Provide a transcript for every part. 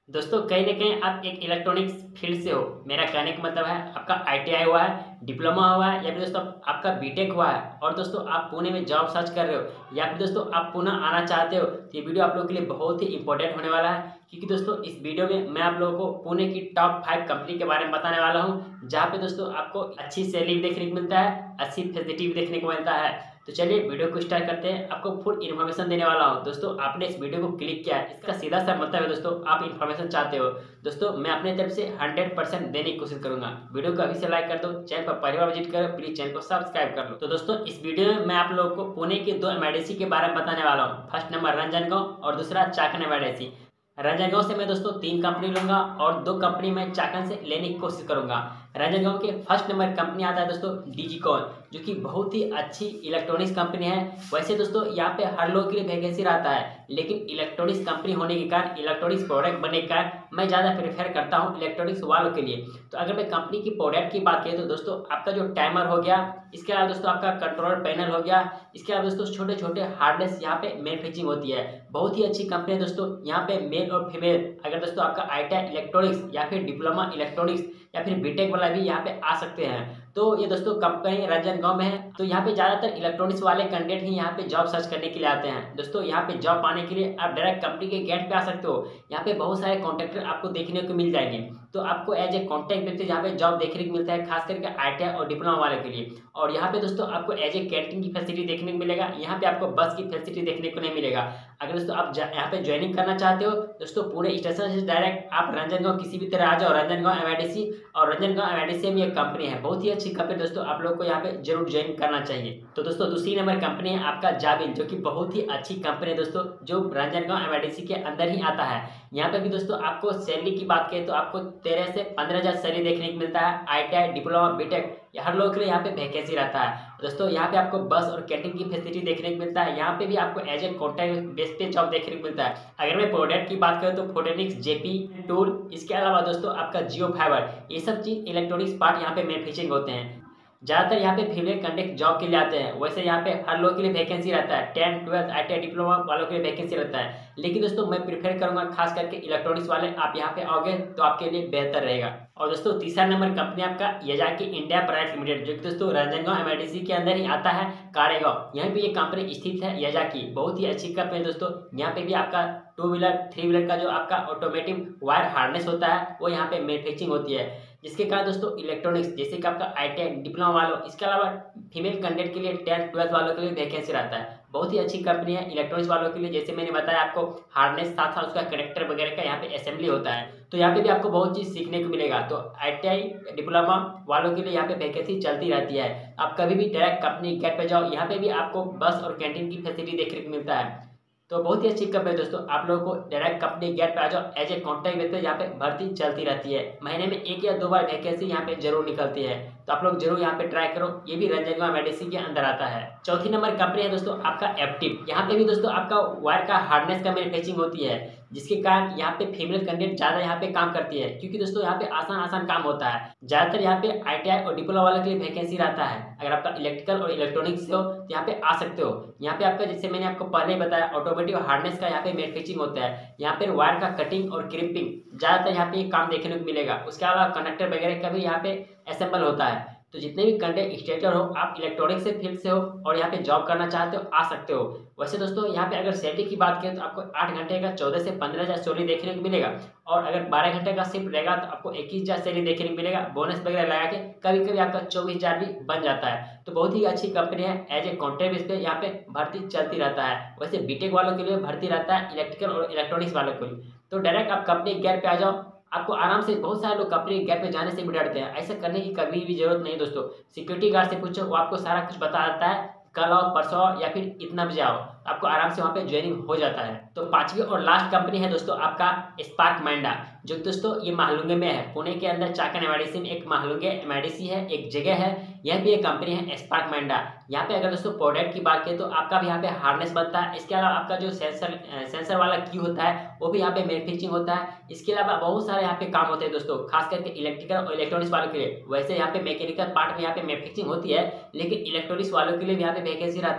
दोस्तों कहीं न कहीं आप एक इलेक्ट्रॉनिक्स फील्ड से हो। मेरा कहने का मतलब है आपका आईटीआई हुआ है, डिप्लोमा हुआ है या फिर दोस्तों आपका बीटेक हुआ है और दोस्तों आप पुणे में जॉब सर्च कर रहे हो या फिर दोस्तों आप पुणे आना चाहते हो, तो ये वीडियो आप लोगों के लिए बहुत ही इंपॉर्टेंट होने वाला है। क्योंकि दोस्तों इस वीडियो में मैं आप लोगों को पुणे की टॉप 5 कंपनी के बारे में बताने वाला हूँ, जहाँ पे दोस्तों आपको अच्छी सैलरी भी देखने को मिलता है, अच्छी फैसिलिटी भी देखने को मिलता है। तो चलिए वीडियो को स्टार्ट करते हैं। आपको फुल इन्फॉर्मेशन देने वाला हूँ। दोस्तों आपने इस वीडियो को क्लिक किया है, इसका सीधा सा मतलब है दोस्तों आप इन्फॉर्मेशन चाहते हो। दोस्तों मैं अपने तरफ से 100% देने की कोशिश करूंगा। वीडियो को अभी से लाइक कर दो, चैनल पर पहली बार विजिट करो प्लीज चैनल को सब्सक्राइब कर लो। तो दोस्तों इस वीडियो में मैं आप लोगों को पुणे के दो एमआईडीसी के बारे में बताने वाला हूँ। फर्स्ट नंबर रंजनगांव और दूसरा चाकन एमआईडीसी। रंजनगांव से मैं दोस्तों 3 कंपनी लूंगा और 2 कंपनी मैं चाकन से लेने की कोशिश करूंगा। रंजनगांव के फर्स्ट नंबर कंपनी आता है दोस्तों डिजिकॉन, जो कि बहुत ही अच्छी इलेक्ट्रॉनिक्स कंपनी है। वैसे दोस्तों यहाँ पे हर लोग के लिए वैकेंसी रहता है, लेकिन इलेक्ट्रॉनिक्स कंपनी होने के कारण, इलेक्ट्रॉनिक्स प्रोडक्ट बनने के कारण मैं ज़्यादा प्रेफर करता हूँ इलेक्ट्रॉनिक्स वालों के लिए। तो अगर मैं कंपनी की प्रोडक्ट की बात करें तो दोस्तों आपका जो टाइमर हो गया, इसके अलावा दोस्तों आपका कंट्रोलर पैनल हो गया, इसके अलावा दोस्तों छोटे छोटे हार्डनेस यहाँ पे मैन्युफैक्चरिंग होती है। बहुत ही अच्छी कंपनी है दोस्तों। यहाँ पे मेल और फीमेल, अगर दोस्तों आपका आईटीआई इलेक्ट्रॉनिक्स या फिर डिप्लोमा इलेक्ट्रॉनिक्स या फिर बीटेक वाला भी यहाँ पे आ सकते हैं। तो ये दोस्तों कंपनी राजनांदगांव में है। तो यहाँ पे ज़्यादातर इलेक्ट्रॉनिक्स वाले कैंडिडेट ही यहाँ पे जॉब सर्च करने के लिए आते हैं। दोस्तों यहाँ पे जॉब पाने के लिए आप डायरेक्ट कंपनी के गेट पे आ सकते हो। यहाँ पे बहुत सारे कॉन्ट्रैक्टर आपको देखने को मिल जाएंगे। तो आपको एज ए कॉन्टैक्ट बेसिस यहाँ पे जॉब देखने को मिलता है, खास करके आईटीआई और डिप्लोमा वाले के लिए। और यहाँ पे दोस्तों आपको एज ए कैंटीन की फैसिलिटी देखने को मिलेगा। यहाँ पे आपको बस की फैसिलिटी देखने को नहीं मिलेगा। अगर दोस्तों आप यहाँ पे ज्वाइनिंग करना चाहते हो दोस्तों, पूरे स्टेशन से डायरेक्ट आप रंजनगांव किसी भी तरह आ जाओ। रंजनगांव एमआईडीसी, और रंजनगांव एमआईडीसी में एक कंपनी है, बहुत ही अच्छी कंपनी दोस्तों, आप लोग को यहाँ पे जरूर ज्वाइन करना चाहिए। तो दोस्तों दूसरी नंबर कंपनी है आपका जाबिल, जो कि बहुत ही अच्छी कंपनी है दोस्तों, जो रंजनगांव एमआईडीसी के अंदर ही आता है। यहाँ पे भी दोस्तों आपको सैलरी की बात करें तो आपको 13 से 15,000 सैलरी देखने को मिलता है। आईटीआई डिप्लोमा बीटेक हर लोग के लिए यहाँ पे वैकेंसी रहता है दोस्तों। यहाँ पे आपको बस और कैंटीन की फैसिलिटी देखने को मिलता है। यहाँ पे भी आपको एज ए कॉन्ट्रैक्ट बेस पे जॉब देखने को मिलता है। अगर मैं प्रोडक्ट की बात करूँ तो फोटोनिक्स, जेपी टूल, इसके अलावा दोस्तों आपका जियो फाइबर, ये सब चीज़ इलेक्ट्रॉनिक्स पार्ट यहाँ पे मैन्युफैक्चरिंग होते हैं। ज़्यादातर यहाँ पे फीमेल कैंडिडेट जॉब के लिए आते हैं। वैसे यहाँ पे हर लोग के लिए वैकेंसी रहता है, 10, 12 आईटीआई डिप्लोमा वालों के लिए वैकेंसी रहता है। लेकिन दोस्तों मैं प्रेफर करूँगा खास करके इलेक्ट्रॉनिक्स वाले आप यहाँ पे आओगे तो आपके लिए बेहतर रहेगा। और दोस्तों तीसरा नंबर कंपनी आपका याजाकी इंडिया प्राइवेट लिमिटेड, जो कि दोस्तों रंजनगांव एमआईडीसी के अंदर ही आता है, कारेगांव। यहाँ पे ये कंपनी स्थित है याजाकी, बहुत ही अच्छी कंपनी है दोस्तों। यहाँ पे भी आपका 2 व्हीलर 3 व्हीलर का जो आपका ऑटोमेटिव वायर हार्नेस होता है वो यहाँ पे मैन्युफैक्चरिंग होती है, जिसके कारण दोस्तों इलेक्ट्रॉनिक्स जैसे कि आपका आईटीआई डिप्लोमा वालों, इसके अलावा फीमेल कैंडिडेट के लिए 10, 12 वालों के लिए वैकेंसी रहता है। बहुत ही अच्छी कंपनी है इलेक्ट्रॉनिक्स वालों के लिए। जैसे मैंने बताया आपको, हार्नेस साथ साथ उसका कनेक्टर वगैरह का यहाँ पे असेंबली होता है। तो यहाँ पे भी आपको बहुत चीज़ सीखने को मिलेगा। तो आईटीआई डिप्लोमा वालों के लिए यहाँ पे वैकेंसी चलती रहती है। आप कभी भी डायरेक्ट कंपनी गेट पे जाओ, यहाँ पे भी आपको बस और कैंटीन की फैसिलिटी देखने को मिलता है। तो बहुत ही अच्छी कंपनी है दोस्तों। आप लोगों को डायरेक्ट कंपनी गेट पे आ जाओ, एज ए कॉन्टैक्ट बेसिस यहाँ पे भर्ती चलती रहती है। महीने में 1 या 2 बार वैकेंसी यहाँ पे जरूर निकलती है। तो आप लोग जरूर यहाँ पे ट्राई करो। ये भी रंजनगांव एमआईडीसी के अंदर आता है। चौथी नंबर कंपनी है दोस्तों आपका एप्टिव। यहाँ पे भी दोस्तों आपका वायर का हार्डनेस का मैन्युफैक्चरिंग होती है, जिसके कारण यहाँ पे फीमेल कैंडिडेट ज़्यादा यहाँ पे काम करती है, क्योंकि दोस्तों यहाँ पे आसान आसान काम होता है। ज़्यादातर यहाँ पे आईटीआई और डिप्लोमा वालों के लिए वैकेंसी रहता है। अगर आपका इलेक्ट्रिकल और इलेक्ट्रॉनिक्स से हो तो यहाँ पे आ सकते हो। यहाँ पे आपका जैसे मैंने आपको पहले ही बताया, ऑटोमेटिव हार्डनेस का यहाँ पे मैन्युफैक्चरिंग होता है। यहाँ पे वायर का कटिंग और क्रिपिंग ज़्यादातर यहाँ पे काम देखने को मिलेगा। उसके अलावा कनेक्टर वगैरह का भी यहाँ पे असेंबल होता है। तो जितने भी कंटेंट स्टेटर हो, आप इलेक्ट्रॉनिक से फील्ड से हो और यहाँ पे जॉब करना चाहते हो, आ सकते हो। वैसे दोस्तों यहाँ पे अगर सैलरी की बात करें तो आपको 8 घंटे का 14 से 15,000 सैलरी देखने को मिलेगा। और अगर 12 घंटे का शिफ्ट रहेगा तो आपको 21,000 सैलरी देखने को मिलेगा। बोनस वगैरह लगा के कभी कभी आपका 24,000 भी बन जाता है। तो बहुत ही अच्छी कंपनी है। एज ए कॉन्ट्रैक्ट बेस पे यहाँ पे भर्ती चलती रहता है। वैसे बीटेक वालों के लिए भर्ती रहता है, इलेक्ट्रिकल और इलेक्ट्रॉनिक्स वालों को लिए। तो डायरेक्ट आप कंपनी गेट पे आ जाओ। आपको आराम से, बहुत सारे लोग कंपनी गेट पे जाने से भी डरते हैं, ऐसा करने की कभी भी जरूरत नहीं दोस्तों। सिक्योरिटी गार्ड से पूछो, वो आपको सारा कुछ बता देता है। कल आओ, परसों आओ या फिर इतना बजे आओ, आपको आराम से वहाँ पे ज्वाइनिंग हो जाता है। तो पांचवी और लास्ट कंपनी है दोस्तों आपका स्पार्क माइंडा, जो दोस्तों ये महालुंगे में है। पुणे के अंदर चाकन एमआईडीसी में एक महालुंगे एमआईडीसी है, एक जगह है। यह भी एक कंपनी है स्पार्क माइंडा। यहाँ पे अगर दोस्तों प्रोडक्ट की बात करें तो आपका भी यहाँ पे हार्नेस बनता है। इसके अलावा आपका जो सेंसर वाला की होता है वो भी यहाँ पे मैन्युफैक्चरिंग होता है। इसके अलावा बहुत सारे यहाँ पे काम होते हैं दोस्तों, खास करके इलेक्ट्रिकल और इलेक्ट्रॉनिक्स वालों के लिए। वैसे यहाँ पे मैकेनिकल पार्ट में यहाँ पे मैन्युफैक्चरिंग होती है, लेकिन इलेक्ट्रॉनिक्स वालों के लिए भी यहाँ पे वैकेंसी रहता है।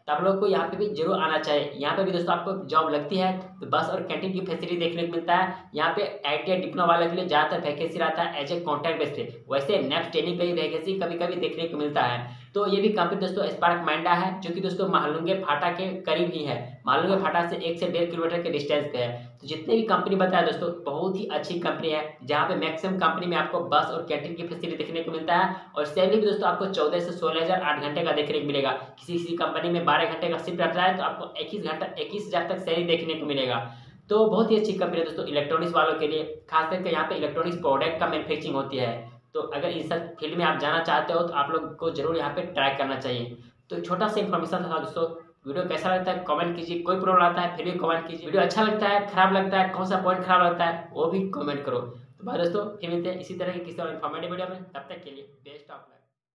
तो आप लोग को यहाँ पे भी जरूर आना चाहिए। यहाँ पे भी दोस्तों आपको जॉब लगती है तो बस और कैंटीन की फैसिलिटी देखने को मिलता है। यहाँ पे ITI डिप्लोमा वाले के लिए ज़्यादातर वैकेंसी रहता है एज ए कॉन्ट्रैक्ट बेस पे। वैसे नेक्स्ट ट्रेनिंग पे भी वैकेंसी कभी कभी देखने को मिलता है। तो ये भी कंपनी दोस्तों स्पार्क माइंडा है, जो कि दोस्तों महालुंगे फाटा के करीब ही है। महालुंगे फाटा से 1 से 1.5 किलोमीटर के डिस्टेंस पे है। तो जितने भी कंपनी बताया दोस्तों, बहुत ही अच्छी कंपनी है, जहाँ पे मैक्सिमम कंपनी में आपको बस और कैंटीन की फैसिलिटी देखने को मिलता है। और सैलरी भी दोस्तों आपको 14 से 16,000 8 घंटे का देखने को मिलेगा। किसी कंपनी में 12 घंटे का शिफ्ट रहता है तो आपको 21,000 तक सैलरी देखने को मिलेगा। तो बहुत ही अच्छी कंपनी है दोस्तों इलेक्ट्रॉनिक्स वालों के लिए, खास करके यहाँ पे इलेक्ट्रॉनिक्स प्रोडक्ट का मैन्युफैक्चरिंग होती है। तो अगर इस सब फील्ड में आप जाना चाहते हो तो आप लोग को जरूर यहाँ पे ट्राई करना चाहिए। तो छोटा सा इन्फॉर्मेशन था दोस्तों। वीडियो कैसा लगता है कमेंट कीजिए, कोई प्रॉब्लम आता है फिर भी कमेंट कीजिए। वीडियो अच्छा लगता है, खराब लगता है, कौन सा पॉइंट खराब लगता है वो भी कमेंट करो। तो भाई दोस्तों फिर मिलते हैं इसी तरह की किसी और इन्फॉर्मेटिव वीडियो में, तब तक के लिए बेस्ट ऑफ लक।